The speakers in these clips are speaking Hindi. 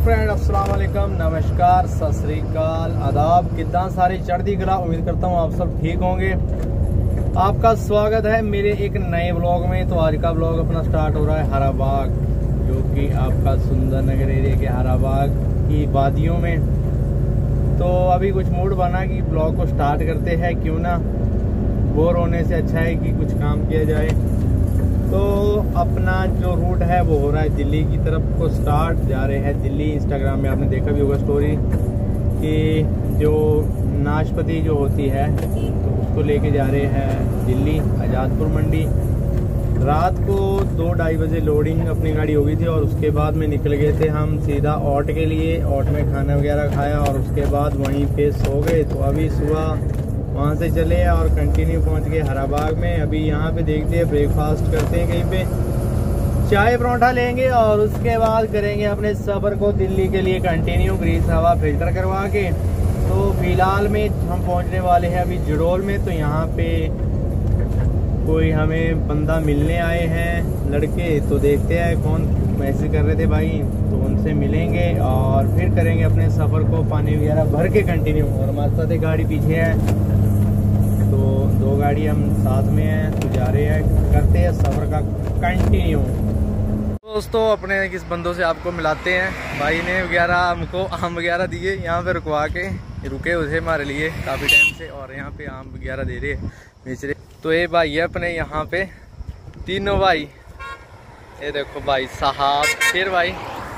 फ्रेंड अस्सलाम वालेकुम, नमस्कार, सत श्री अकाल, आदाब। कितना सारी चढ़ती कला। उम्मीद करता हूँ आप सब ठीक होंगे। आपका स्वागत है मेरे एक नए ब्लॉग में। तो आज का ब्लॉग अपना स्टार्ट हो रहा है हराबाग, जो कि आपका सुंदरनगर एरिया के हराबाग की वादियों में। तो अभी कुछ मूड बना कि ब्लॉग को स्टार्ट करते हैं, क्यों ना, बोर होने से अच्छा है कि कुछ काम किया जाए। तो अपना जो रूट है वो हो रहा है दिल्ली की तरफ को स्टार्ट, जा रहे हैं दिल्ली। इंस्टाग्राम में आपने देखा भी होगा स्टोरी कि जो नाशपाती जो होती है तो उसको लेके जा रहे हैं दिल्ली आज़ादपुर मंडी। रात को 2-2:30 बजे लोडिंग अपनी गाड़ी हो गई थी और उसके बाद में निकल गए थे हम सीधा ऑट के लिए। ऑट में खाना वगैरह खाया और उसके बाद वहीं पे सो गए। तो अभी सुबह वहाँ से चले और कंटिन्यू पहुँच गए हराबाग में। अभी यहाँ पे देखते हैं, ब्रेकफास्ट करते हैं, कहीं पे चाय परोठा लेंगे और उसके बाद करेंगे अपने सफ़र को दिल्ली के लिए कंटिन्यू, ग्रीस हवा फिल्टर करवा के। तो फिलहाल में हम पहुँचने वाले हैं अभी जड़ोल में। तो यहाँ पे कोई हमें बंदा मिलने आए हैं लड़के, तो देखते हैं कौन मैसेज कर रहे थे भाई, तो उनसे मिलेंगे और फिर करेंगे अपने सफ़र को पानी वगैरह भर के कंटिन्यू। और हमारे साथ एक गाड़ी पीछे है, तो 2 गाड़ी हम साथ में हैं, तो जा रहे हैं, करते हैं सफ़र का कंटिन्यू। दोस्तों अपने किस बंदों से आपको मिलाते हैं। भाई ने वगैरह हमको आम वगैरह दिए, यहाँ पे रुकवा के रुके उसे हमारे लिए काफ़ी टाइम से, और यहाँ पे आम वगैरह दे रहे बेच रहे। तो ये भाई है अपने यहाँ पे तीनों भाई, ये देखो भाई साहब, फिर भाई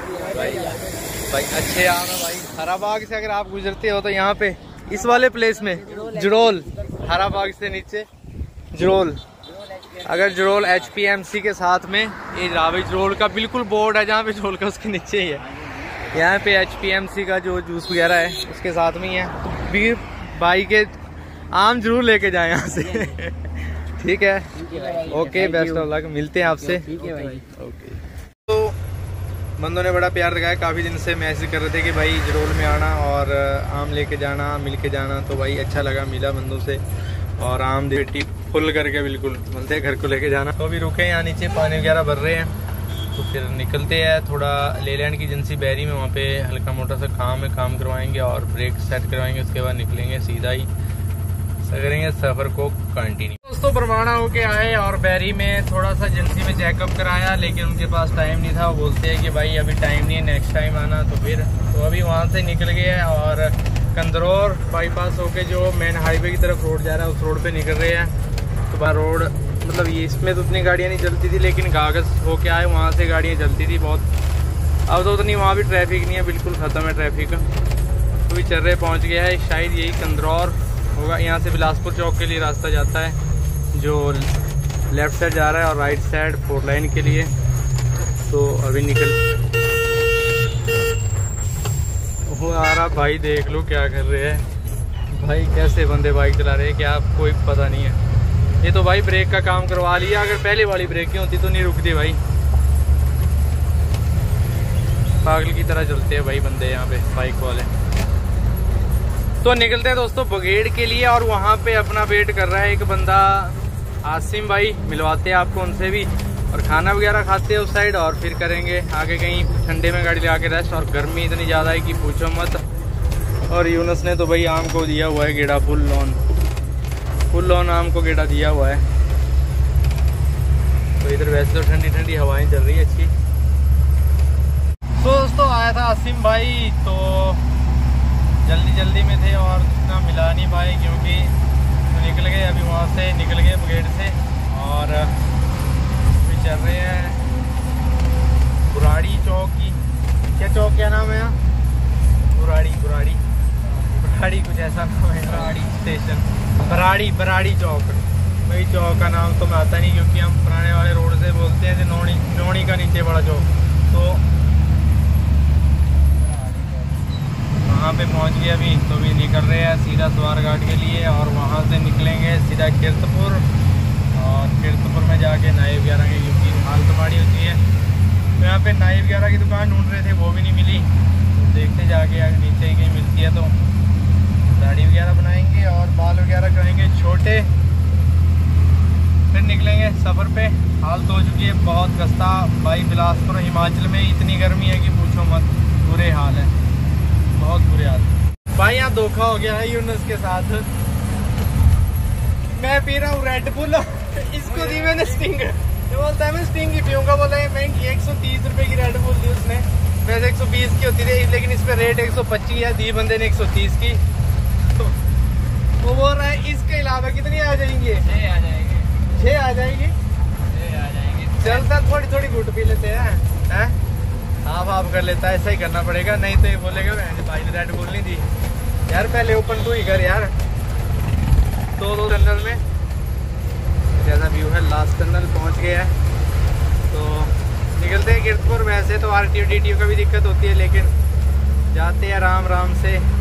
अच्छे आम है भाई। हराबाग से अगर आप गुजरते हो तो यहाँ पे इस वाले प्लेस में जड़ोल, हराबाग से नीचे जड़ोल, अगर जड़ोल HPMC के साथ में ये रावी जड़ोल का बिल्कुल बोर्ड है, जहाँ पे जड़ोल का उसके नीचे ही है। यहाँ पे HPMC का जो जूस वगैरह है उसके साथ में ही है। तो फिर भाई के आम जरूर लेके जाए यहाँ से। ठीक है, ओके, बेस्ट ऑफ लक, मिलते हैं आपसे। ओके। तो बंदों ने बड़ा प्यार दिखाया, काफ़ी दिन से मैसेज कर रहे थे कि भाई जड़ोल में आना और आम लेके जाना, मिल के जाना। तो भाई अच्छा लगा, मिला बंदों से और आम देटी फुल करके बिल्कुल बोलते घर को लेके जाना। तो अभी रुके यहाँ नीचे, पानी वगैरह भर रहे हैं, तो फिर निकलते हैं। थोड़ा लेलैंड की एजेंसी बैरी में, वहाँ पे हल्का मोटा सा काम है, काम करवाएंगे और ब्रेक सेट करवाएंगे। उसके बाद निकलेंगे सीधा ही करेंगे सफ़र को कंटिन्यू। दोस्तों परवाना होके आए और बैरी में थोड़ा सा एजेंसी में चेकअप कराया, लेकिन उनके पास टाइम नहीं था। वो बोलते हैं कि भाई अभी टाइम नहीं है, नेक्स्ट टाइम आना। तो फिर तो अभी वहाँ से निकल गए हैं और कंदरौर बाईपास होके जो मेन हाईवे की तरफ रोड जा रहा है उस रोड पे निकल रहे हैं। तो बार रोड मतलब ये इसमें तो उतनी गाड़ियाँ नहीं चलती थी, लेकिन कागज़ होके आए वहाँ से गाड़ियाँ चलती थी बहुत। अब तो उतनी वहाँ भी ट्रैफिक नहीं है, बिल्कुल ख़त्म है ट्रैफिक। तो भी चल रहे पहुँच गया है, शायद यही कंदरौर होगा। यहाँ से बिलासपुर चौक के लिए रास्ता जाता है, जो लेफ्ट साइड जा रहा है, और राइट साइड 4 लाइन के लिए। तो अभी निकल वो आ रहा भाई, देख लो क्या कर रहे हैं भाई, कैसे बंदे बाइक चला रहे हैं क्या कोई पता नहीं है। ये तो भाई ब्रेक का काम करवा लिया, अगर पहले वाली ब्रेक की होती तो नहीं रुकती भाई। पागल की तरह चलते हैं भाई बंदे यहाँ पे बाइक वाले। तो निकलते हैं दोस्तों बगेड़ के लिए, और वहाँ पे अपना वेट कर रहा है एक बंदा, आसिम भाई, मिलवाते हैं आपको उनसे भी, और खाना वगैरह खाते हैं उस साइड, और फिर करेंगे आगे कहीं ठंडे में गाड़ी लगा के रेस्ट। और गर्मी इतनी ज़्यादा है कि पूछो मत। और यूनुस ने तो भाई आम को दिया हुआ है गेड़ा, फुल लॉन आम को गेड़ा दिया हुआ है। तो इधर वैसे तो ठंडी ठंडी हवाएं चल रही है अच्छी। तो दोस्तों आया था आसिम भाई, तो जल्दी में थे और इतना मिला नहीं पाए, क्योंकि तो निकल गए अभी वहाँ से, निकल गए बगेड़ से, और अभी चल रहे हैं बुराड़ी चौक की, क्या चौक, क्या नाम है यहाँ, बुराड़ी कुछ ऐसा नाम है, बुराड़ी स्टेशन, बराड़ी चौक। भाई चौक का नाम तो मैं आता नहीं, क्योंकि हम पुराने वाले रोड से बोलते हैं नौणी का नीचे बड़ा चौक। तो वहाँ पे पहुँच गए अभी। तो भी निकल रहे हैं सीधा सवार घाट के लिए, और वहाँ से निकलेंगे सीधा कीरतपुर, और कीरतपुर में जाके नाई वगैरह की, क्योंकि हालत माड़ी होती है। तो यहाँ पे नाई वगैरह की दुकान ढूंढ रहे थे, वो भी नहीं मिली। तो देखते जाके अगर नीचे ही कहीं मिलती है तो दाढ़ी वगैरह बनाएंगे और बाल वगैरह कराएंगे छोटे, फिर निकलेंगे सफ़र पे। हालत हो चुकी है बहुत खस्ता भाई, बिलासपुर हिमाचल में इतनी गर्मी है कि पूछो मत। बुरे हाल है, बहुत बुरे हाल। भाई यहाँ धोखा हो गया है यूनुस के साथ। मैं पी रहा हूँ रेड बुल, इसको दी मैंने स्टिंग। ये बोलता है मैं स्टिंग ही पीऊंगा, बोला ये महंगी 130 रुपए की रेड बुल दी उसने, वैसे 120 की होती थी, लेकिन इस पे रेट 125 है, दी बंदे ने 130 की। तो वो बोल रहा है इसके अलावा कितनी आ जाएंगे? 6 आ जाएंगे। 6 आ जाएगी? 6 आ जाएंगे। चलता थोड़ी थोड़ी घुट पी लेते हैं, हाफ हाफ कर लेता है, ऐसा ही करना पड़ेगा, नहीं तो ये बोलेगा भाई ने रेड बुल नहीं दी। यार पहले ओपन टू ही कर यार। दो टनल में जैसा व्यू है, लास्ट टनल पहुंच गया है, तो निकलते हैं कीरतपुर। वैसे तो RTO DTO का भी दिक्कत होती है, लेकिन जाते हैं आराम आराम से।